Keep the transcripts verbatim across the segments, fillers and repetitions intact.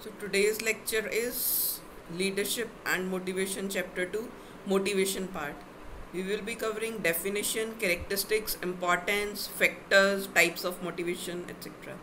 So today's lecture is Leadership and Motivation Chapter two, Motivation part. We will be covering definition, characteristics, importance, factors, types of motivation, et cetera.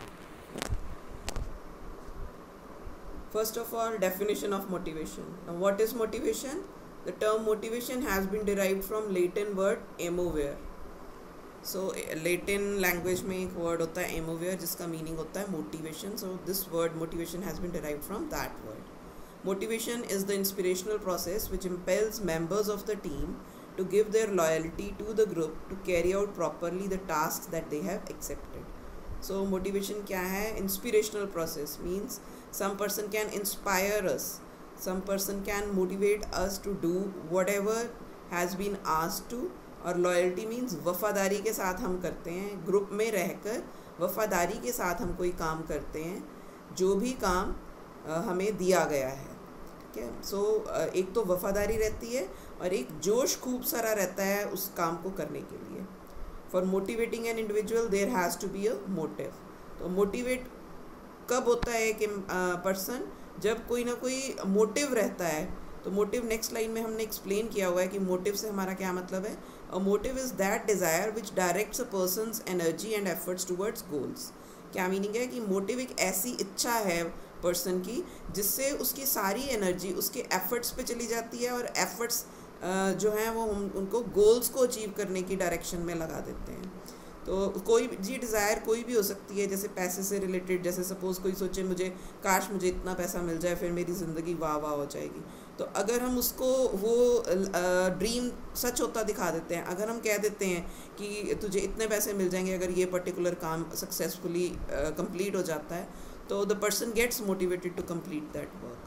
First of all, definition of motivation. Now, what is motivation? The term motivation has been derived from Latin word emovere. सो Latin language में एक word होता है एमोवेयर जिसका meaning होता है motivation. So this word motivation has been derived from that word. Motivation is the inspirational process which impels members of the team to give their loyalty to the group to carry out properly the tasks that they have accepted. So motivation क्या है? Inspirational process means some person can inspire us, some person can motivate us to do whatever has been asked to. और loyalty means वफ़ादारी के साथ हम करते हैं, group में रहकर वफ़ादारी के साथ हम कोई काम करते हैं जो भी काम हमें दिया गया है. ठीक है. सो एक तो वफ़ादारी रहती है और एक जोश खूब सारा रहता है उस काम को करने के लिए. For motivating an individual there has to be a motive. तो मोटिवेट कब होता है कि पर्सन जब कोई ना कोई मोटिव रहता है. तो मोटिव नेक्स्ट लाइन में हमने एक्सप्लेन किया हुआ है कि मोटिव से हमारा क्या मतलब है. A motive is that desire which directs a person's energy and efforts towards goals. क्या मीनिंग है कि मोटिव एक ऐसी इच्छा है पर्सन की जिससे उसकी सारी एनर्जी उसके एफर्ट्स पे चली जाती है और एफर्ट्स जो हैं वो हम उनको गोल्स को अचीव करने की डायरेक्शन में लगा देते हैं. तो कोई जी डिज़ायर कोई भी हो सकती है, जैसे पैसे से रिलेटेड. जैसे सपोज़ कोई सोचे मुझे काश मुझे इतना पैसा मिल जाए फिर मेरी ज़िंदगी वाह वाह हो जाएगी. तो अगर हम उसको वो ड्रीम सच होता दिखा देते हैं, अगर हम कह देते हैं कि तुझे इतने पैसे मिल जाएंगे अगर ये पर्टिकुलर काम सक्सेसफुली कंप्लीट हो जाता है, तो the person gets motivated to complete that work.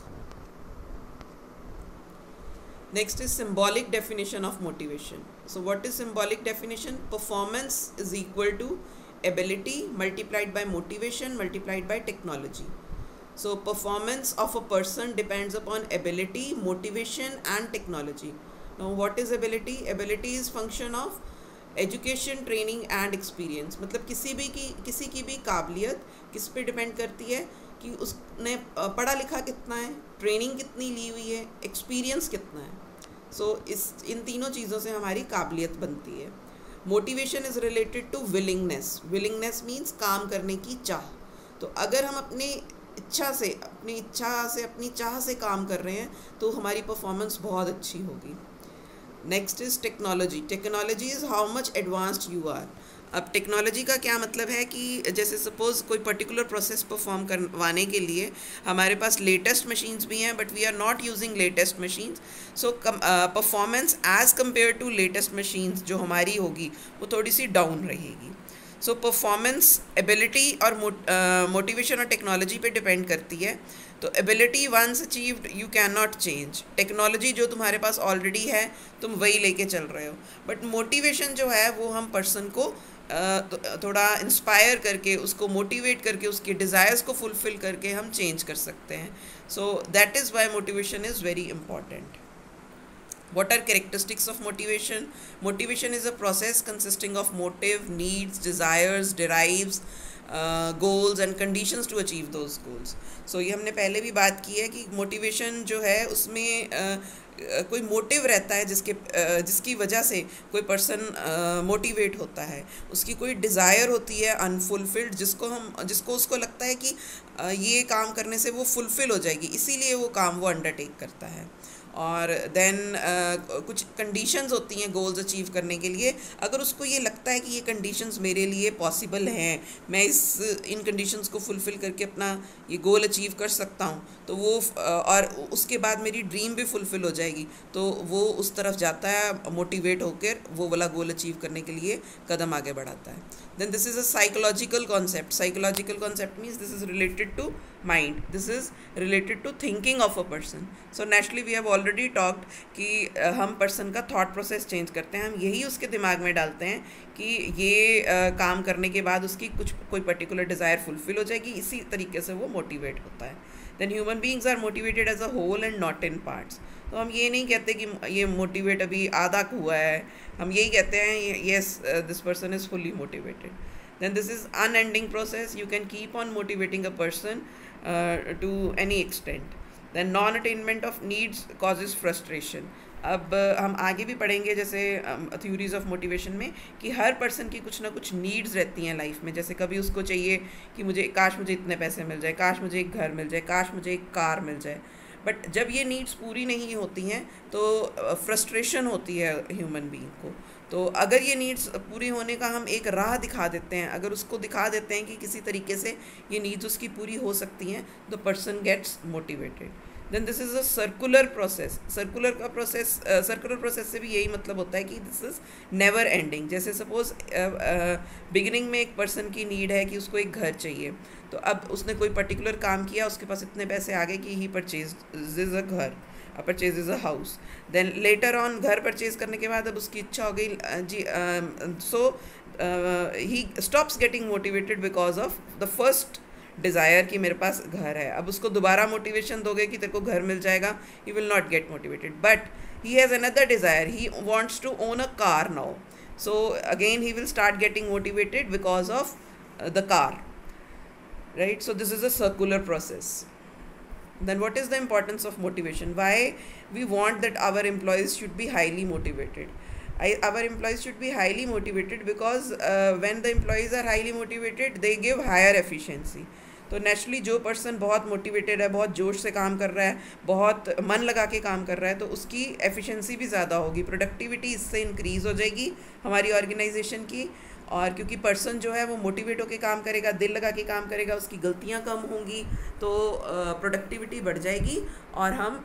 Next is symbolic definition of motivation. So what is symbolic definition? Performance is equal to ability multiplied by motivation multiplied by technology. So performance of a person depends upon ability, motivation and technology. Now what is ability? Ability is function of education, training and experience. मतलब किसी भी की किसी की भी काबिलियत किस पे डिपेंड करती है कि उसने पढ़ा लिखा कितना है, ट्रेनिंग कितनी ली हुई है, एक्सपीरियंस कितना है. सो so, इस इन तीनों चीज़ों से हमारी काबिलियत बनती है. Motivation is related to willingness. Willingness means काम करने की चाह. तो अगर हम अपनी इच्छा से अपनी इच्छा से अपनी चाह से काम कर रहे हैं तो हमारी परफॉर्मेंस बहुत अच्छी होगी. Next is technology. Technology is how much advanced you are. अब टेक्नोलॉजी का क्या मतलब है कि जैसे सपोज़ कोई पर्टिकुलर प्रोसेस परफॉर्म करवाने के लिए हमारे पास लेटेस्ट मशीन्स भी हैं but we are not using latest machines. So performance as compare to latest machines जो हमारी होगी वो थोड़ी सी डाउन रहेगी. सो परफॉर्मेंस एबिलिटी और मोटिवेशन और टेक्नोलॉजी पे डिपेंड करती है. तो ability once achieved you can not change. Technology जो तुम्हारे पास ऑलरेडी है तुम वही लेके चल रहे हो. बट मोटिवेशन जो है वो हम पर्सन को uh, थोड़ा इंस्पायर करके उसको मोटिवेट करके उसके डिज़ायर्स को फुलफ़िल करके हम चेंज कर सकते हैं. So that is why motivation is very important. What are characteristics of motivation? Motivation is a process consisting of motive, needs, desires, derives, uh, goals and conditions to achieve those goals. So ये हमने पहले भी बात की है कि motivation जो है उसमें uh, uh, कोई मोटिव रहता है जिसके uh, जिसकी वजह से कोई पर्सन मोटिवेट uh, होता है. उसकी कोई डिज़ायर होती है अनफुलफिल्ड जिसको हम जिसको उसको लगता है कि uh, ये काम करने से वो फुलफ़िल हो जाएगी, इसीलिए वो काम वो अंडरटेक करता है. और देन uh, कुछ कंडीशंस होती हैं गोल्स अचीव करने के लिए. अगर उसको ये लगता है कि ये कंडीशंस मेरे लिए पॉसिबल हैं, मैं इस इन कंडीशंस को फुलफ़िल करके अपना ये गोल अचीव कर सकता हूँ, तो वो uh, और उसके बाद मेरी ड्रीम भी फुलफ़िल हो जाएगी, तो वो उस तरफ जाता है मोटिवेट होकर वो वाला गोल अचीव करने के लिए कदम आगे बढ़ाता है. Then this is a psychological concept. Psychological concept means this is related to mind. This is related to thinking of a person. So naturally we have already talked कि हम पर्सन का thought process change करते हैं. हम यही उसके दिमाग में डालते हैं कि ये uh, काम करने के बाद उसकी कुछ कोई पर्टिकुलर डिज़ायर फुलफ़िल हो जाएगी, इसी तरीके से वो मोटिवेट होता है. Then human beings are motivated as a whole and not in parts. तो हम ये नहीं कहते कि ये मोटिवेट अभी आधा हुआ है, हम यही कहते हैं yes this person is fully motivated. then this is unending process. You can keep on motivating a person uh, to any extent. then non attainment of needs causes frustration. अब हम आगे भी पढ़ेंगे जैसे थ्योरीज ऑफ मोटिवेशन में कि हर person की कुछ ना कुछ नीड्स रहती हैं लाइफ में. जैसे कभी उसको चाहिए कि मुझे काश मुझे इतने पैसे मिल जाए, काश मुझे एक घर मिल जाए, काश मुझे एक कार मिल जाए. बट जब ये नीड्स पूरी नहीं होती हैं तो फ्रस्ट्रेशन होती है ह्यूमन बीइंग को. तो अगर ये नीड्स पूरी होने का हम एक राह दिखा देते हैं, अगर उसको दिखा देते हैं कि किसी तरीके से ये नीड्स उसकी पूरी हो सकती हैं, the person gets motivated. Then this is a circular process. Circular का प्रोसेस सर्कुलर प्रोसेस से भी यही मतलब होता है कि दिस इज़ नेवर एंडिंग. जैसे सपोज बिगिनिंग में एक पर्सन की नीड है कि उसको एक घर चाहिए, तो अब उसने कोई पर्टिकुलर काम किया, उसके पास इतने पैसे आ गए कि ही परचेज अ घर, purchase is a house. Then later on घर परचेज करने के बाद अब उसकी इच्छा हो गई जी, so he stops getting motivated because of the first desire कि मेरे पास घर है. अब उसको दोबारा मोटिवेशन दोगे कि तेरे को घर मिल जाएगा, he will not get motivated. But he has another desire, he wants to own a car now, so again he will start getting motivated because of the car, right? So this is a circular process. Then what is the importance of motivation? Why we want that our employees should be highly motivated? I, our employees should be highly motivated because uh, when the employees are highly motivated, they give higher efficiency. तो naturally जो person बहुत motivated है, बहुत जोश से काम कर रहा है, बहुत मन लगा के काम कर रहा है, तो उसकी एफिशिएंसी भी ज़्यादा होगी, प्रोडक्टिविटी इससे इंक्रीज़ हो जाएगी हमारी ऑर्गेनाइजेशन की. और क्योंकि पर्सन जो है वो मोटिवेट होकर काम करेगा, दिल लगा के काम करेगा, उसकी गलतियां कम होंगी, तो प्रोडक्टिविटी बढ़ जाएगी और हम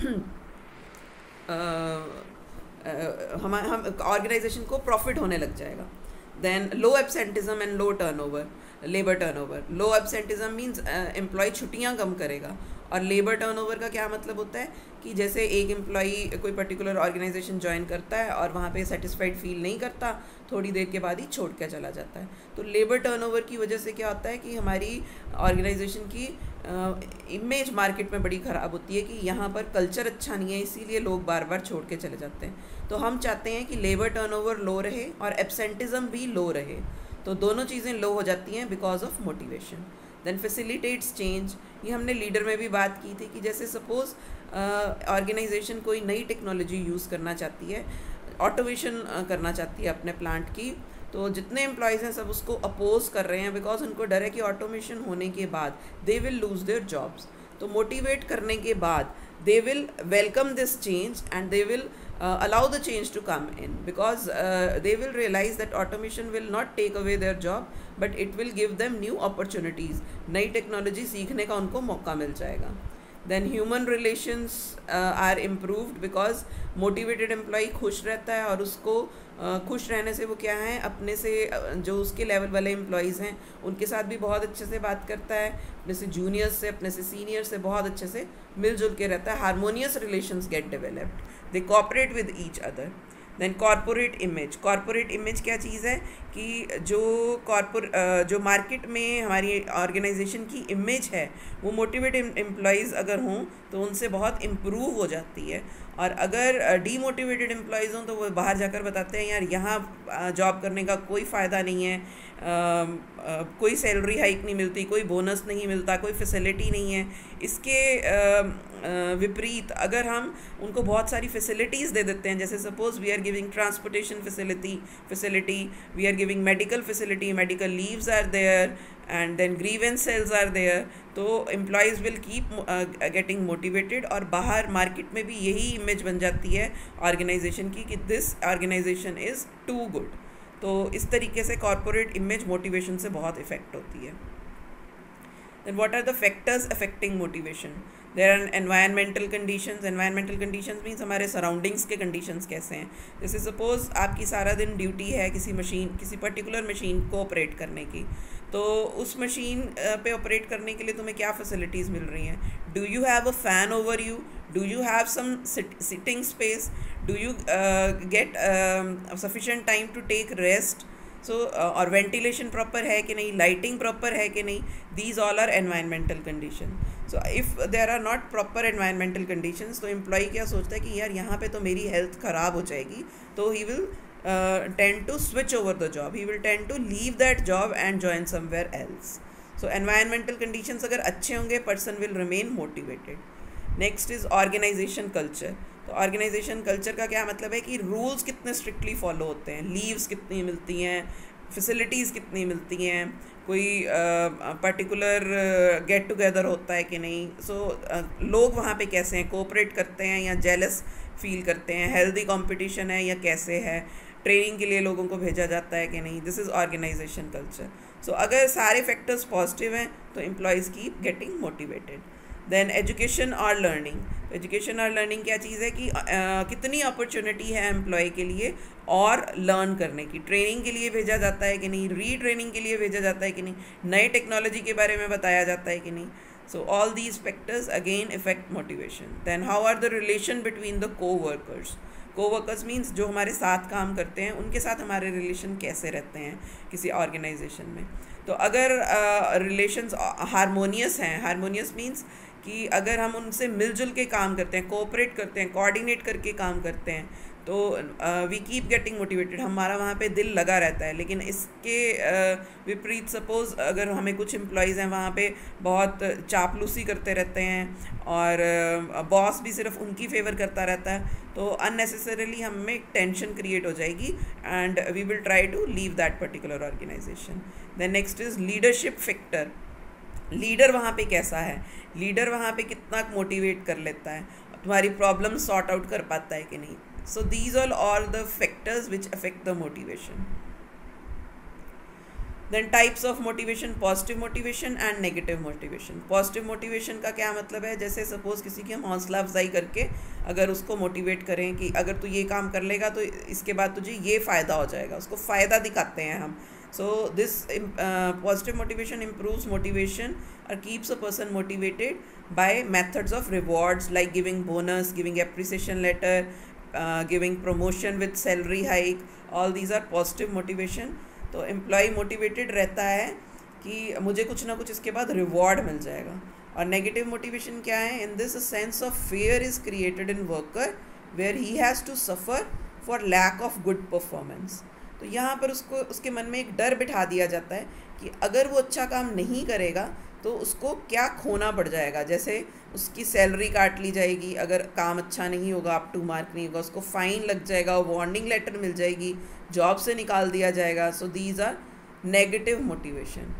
हम हम ऑर्गेनाइजेशन को प्रॉफिट होने लग जाएगा. Then low absenteeism and low turnover, labour turnover. Low absenteeism means employ छुट्टियां कम करेगा, और लेबर टर्नओवर का क्या मतलब होता है कि जैसे एक एम्प्लॉई कोई पर्टिकुलर ऑर्गेनाइजेशन ज्वाइन करता है और वहाँ पे सेटिस्फाइड फील नहीं करता, थोड़ी देर के बाद ही छोड़ के चला जाता है. तो लेबर टर्नओवर की वजह से क्या होता है कि हमारी ऑर्गेनाइजेशन की इमेज मार्केट में बड़ी ख़राब होती है कि यहाँ पर कल्चर अच्छा नहीं है, इसीलिए लोग बार बार छोड़ के चले जाते हैं. तो हम चाहते हैं कि लेबर टर्नओवर लो रहे और एब्सेंटिज्म भी लो रहे. तो दोनों चीज़ें लो हो जाती हैं because of motivation. Then facilitates change. ये हमने लीडर में भी बात की थी कि जैसे सपोज़ ऑर्गेनाइजेशन कोई नई टेक्नोलॉजी यूज़ करना चाहती है, ऑटोमेशन uh, करना चाहती है अपने प्लांट की, तो जितने एम्प्लॉयज़ हैं सब उसको अपोज कर रहे हैं बिकॉज उनको डर है कि ऑटोमेशन होने के बाद they will lose their jobs. तो मोटिवेट करने के बाद they will welcome this change and they will Uh, allow the change to come in because uh, they will realize that automation will not take away their job but it will give them new opportunities. नई technology सीखने का उनको मौका मिल जाएगा. then human relations uh, are improved because motivated employee खुश रहता है और उसको uh, खुश रहने से वो क्या है, अपने से uh, जो उसके लेवल वाले एम्प्लॉयज़ हैं उनके साथ भी बहुत अच्छे से बात करता है, अपने से जूनियर्स से, अपने से सीनियर से बहुत अच्छे से मिलजुल के रहता है. Harmonious relations get developed, they cooperate with each other. Then corporate image. Corporate image क्या चीज़ है कि जो कॉरपोर जो मार्केट में हमारी ऑर्गेनाइजेशन की इमेज है वो मोटिवेटेड एम्प्लॉयज़ अगर हों तो उनसे बहुत इम्प्रूव हो जाती है. और अगर डीमोटिवेटेड एम्प्लॉयज़ हों तो वो बाहर जाकर बताते हैं यार यहाँ जॉब करने का कोई फ़ायदा नहीं है, आ, आ, कोई सैलरी हाइक नहीं मिलती, कोई बोनस नहीं मिलता, कोई फैसिलिटी नहीं है. इसके विपरीत अगर हम उनको बहुत सारी फैसिलिटीज़ दे देते हैं, जैसे suppose we are giving transportation facility facility we are giving medical facility, medical leaves are there and then grievance cells are there, तो employees will keep uh, getting motivated और बाहर मार्केट में भी यही इमेज बन जाती है ऑर्गेनाइजेशन की कि this organization is too good. तो इस तरीके से कॉरपोरेट इमेज मोटिवेशन से बहुत इफ़ेक्ट होती है. then what are the factors affecting motivation? there are environmental conditions. environmental conditions means हमारे सराउंडिंग्स के कंडीशंस कैसे हैं. जैसे सपोज़ आपकी सारा दिन ड्यूटी है किसी मशीन किसी पर्टिकुलर मशीन को ऑपरेट करने की, तो उस मशीन पे ऑपरेट करने के लिए तुम्हें क्या फैसिलिटीज़ मिल रही हैं. Do you have a fan over you, do you have some sitting space, do you get sufficient time to take rest, so और वेंटिलेशन प्रॉपर है कि नहीं, लाइटिंग प्रॉपर है कि नहीं. These all are environmental condition. So if there are not proper environmental conditions तो employee क्या सोचता है कि यार यहाँ पे तो मेरी हेल्थ ख़राब हो जाएगी, तो he will tend to switch over the job. He will tend to leave that job and join somewhere else. So environmental conditions अगर अच्छे होंगे, person will remain motivated. Next is organization culture. तो organization culture का क्या मतलब है कि rules कितने स्ट्रिक्टली फॉलो होते हैं, लीव्स कितनी मिलती हैं, फैसिलिटीज़ कितनी मिलती हैं, कोई पर्टिकुलर गेट टुगेदर होता है कि नहीं. सो so, uh, लोग वहाँ पे कैसे हैं, कोऑपरेट करते हैं या जेलस फील करते हैं, हेल्दी कंपटीशन है या कैसे है, ट्रेनिंग के लिए लोगों को भेजा जाता है कि नहीं. This is organization culture. So अगर सारे फैक्टर्स पॉजिटिव हैं तो employees keep getting motivated. Then education और लर्निंग. एजुकेशन और लर्निंग क्या चीज़ है कि uh, कितनी अपॉर्चुनिटी है एम्प्लॉय के लिए और लर्न करने की. ट्रेनिंग के लिए भेजा जाता है कि नहीं, री ट्रेनिंग के लिए भेजा जाता है कि नहीं, नए टेक्नोलॉजी के बारे में बताया जाता है कि नहीं. So all these factors again effect motivation. Then how are the relation between the coworkers. Coworkers means जो हमारे साथ काम करते हैं, उनके साथ हमारे रिलेशन कैसे रहते हैं किसी ऑर्गेनाइजेशन में. तो अगर रिलेशंस हारमोनियस हैं, हारमोनियस मीन्स कि अगर हम उनसे मिलजुल के काम करते हैं, कोऑपरेट करते हैं, कोऑर्डिनेट करके काम करते हैं, तो वी कीप गेटिंग मोटिवेटेड, हमारा वहाँ पे दिल लगा रहता है. लेकिन इसके uh, विपरीत सपोज़ अगर हमें कुछ एम्प्लॉयज़ हैं वहाँ पे बहुत चापलूसी करते रहते हैं और बॉस uh, भी सिर्फ उनकी फेवर करता रहता है, तो अननेसेसरीली हमें टेंशन क्रिएट हो जाएगी and we will try to leave that particular organization. Then next is leadership factor. Leader वहाँ पे कैसा है, लीडर वहाँ पे कितना मोटिवेट कर लेता है, तुम्हारी प्रॉब्लम सॉर्ट आउट कर पाता है कि नहीं. So these all are the factors which affect the motivation. Then types of motivation, positive motivation and negative motivation. Positive motivation का क्या मतलब है, जैसे सपोज़ किसी की हम हौसला अफजाई करके अगर उसको मोटिवेट करें कि अगर तू ये काम कर लेगा तो इसके बाद तुझे ये फ़ायदा हो जाएगा, उसको फ़ायदा दिखाते हैं हम. So this uh, positive motivation improves motivation or keeps a person motivated by methods of rewards like giving bonus, giving appreciation letter, uh, giving promotion with salary hike. All these are positive motivation. तो employee motivated रहता है कि मुझे कुछ ना कुछ इसके बाद reward मिल जाएगा. और negative motivation क्या है, in this a sense of fear is created in worker where he has to suffer for lack of good performance. तो यहाँ पर उसको उसके मन में एक डर बिठा दिया जाता है कि अगर वो अच्छा काम नहीं करेगा तो उसको क्या खोना पड़ जाएगा. जैसे उसकी सैलरी काट ली जाएगी अगर काम अच्छा नहीं होगा, अप टू मार्क नहीं होगा, उसको फ़ाइन लग जाएगा, वार्निंग लेटर मिल जाएगी, जॉब से निकाल दिया जाएगा. So these are negative motivation.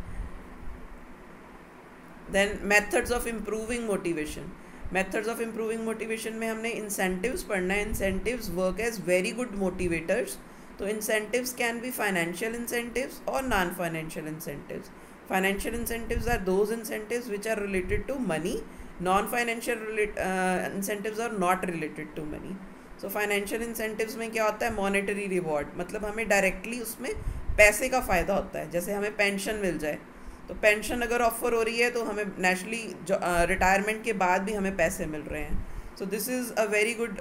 Then methods of improving motivation. Methods of improving motivation में हमने इंसेंटिव्स पढ़ना है. Incentives work as very good motivators. तो incentives can be financial incentives or non-financial incentives. Financial incentives are those incentives which are related to money. Non-financial relate, uh, incentives are not related to money. So financial incentives में क्या होता है, monetary reward, मतलब हमें directly उसमें पैसे का फ़ायदा होता है. जैसे हमें पेंशन मिल जाए, तो पेंशन अगर ऑफर हो रही है तो हमें नेचुरली रिटायरमेंट के बाद भी हमें पैसे मिल रहे हैं. So this is a very good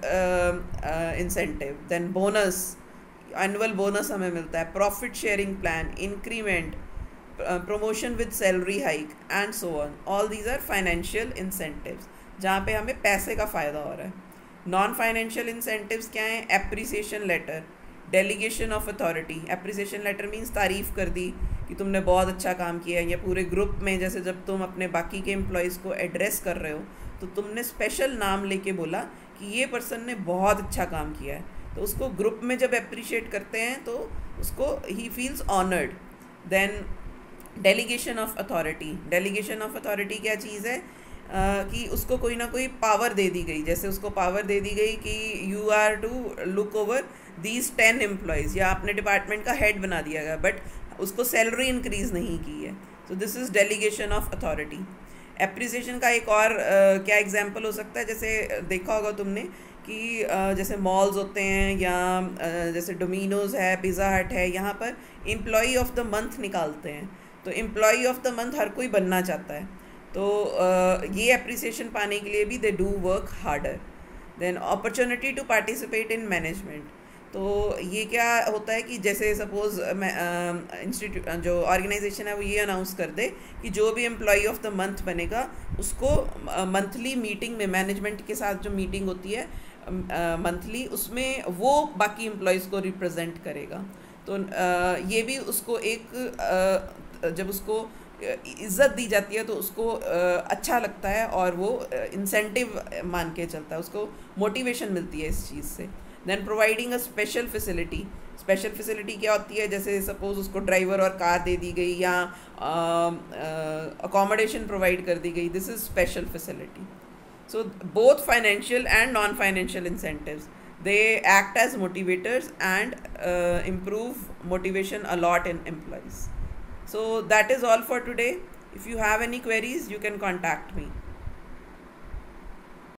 incentive. Then bonus, annual bonus हमें मिलता है. Profit sharing plan, increment, promotion with salary hike and so on. All these are financial incentives जहाँ पे हमें पैसे का फ़ायदा हो रहा है. नॉन फाइनेंशियल इंसेंटिव्स क्या हैं, appreciation letter, delegation of authority. Appreciation letter means तारीफ़ कर दी कि तुमने बहुत अच्छा काम किया है, या पूरे ग्रुप में जैसे जब तुम अपने बाकी के एम्प्लॉयज़ को एड्रेस कर रहे हो तो तुमने स्पेशल नाम लेके बोला कि ये पर्सन ने बहुत अच्छा काम किया है, तो उसको ग्रुप में जब अप्रिशिएट करते हैं तो उसको he feels honoured. Then delegation of authority. Delegation of authority क्या चीज़ है, uh, कि उसको कोई ना कोई पावर दे दी गई. जैसे उसको पावर दे दी गई कि you are to look over these ten employees, या अपने डिपार्टमेंट का हेड बना दिया गया, बट उसको सैलरी इंक्रीज़ नहीं की है. So this is delegation of authority. Appreciation का एक और uh, क्या एग्जाम्पल हो सकता है, जैसे देखा होगा तुमने कि जैसे मॉल्स होते हैं या जैसे डोमिनोज़ है, पिज़्ज़ा हट है, यहाँ पर एम्प्लॉई ऑफ द मंथ निकालते हैं. तो एम्प्लॉई ऑफ द मंथ हर कोई बनना चाहता है, तो ये अप्रिसिएशन पाने के लिए भी they do work harder. Then opportunity to participate in management. तो ये क्या होता है कि जैसे सपोज़ इंस्टीट्यूट जो ऑर्गेनाइजेशन है वो ये अनाउंस कर दे कि जो भी एम्प्लॉई ऑफ द मंथ बनेगा उसको मंथली मीटिंग में, मैनेजमेंट के साथ जो मीटिंग होती है मंथली, उसमें वो बाकी एम्प्लॉयज़ को रिप्रेजेंट करेगा। तो uh, ये भी उसको एक uh, जब उसको इज़्ज़त दी जाती है तो उसको अच्छा लगता है और वो इंसेंटिव मान के चलता है, उसको मोटिवेशन मिलती है इस चीज़ से। Then providing a special facility, special facility क्या होती है, जैसे सपोज उसको ड्राइवर और कार दे दी गई या अकोमोडेशन प्रोवाइड कर दी गई, this is special facility. So both financial and non financial incentives, they act as motivators and uh, improve motivation a lot in employees. So that is all for today. If you have any queries, you can contact me.